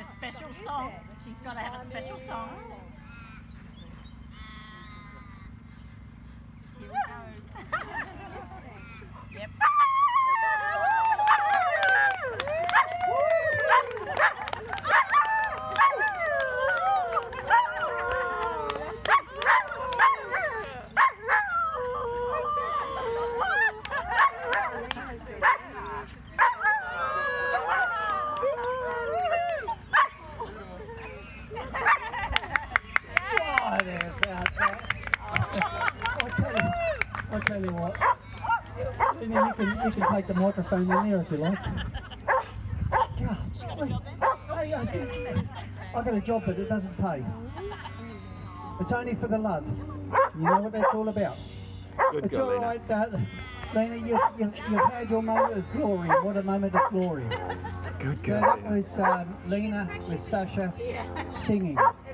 her special song. She's got to have a special song. Here we go. Yep. I'll tell you what, Lina, you can take the microphone in there if you like. I've got a job, but it doesn't pay. It's only for the love. You know what that's all about. Good It's girl, all right, Lina, you've had your moment of glory. What a moment of glory. Good So girl. that was Lina with Sasha singing.